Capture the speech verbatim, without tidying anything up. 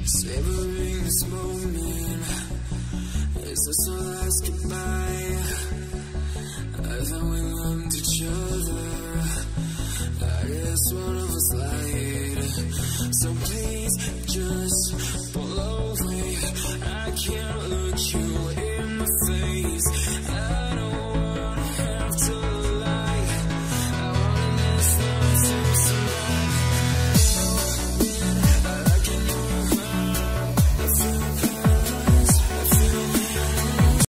Savoring this moment, is this our last goodbye? I thought we loved each other, I guess one of us lied. So please just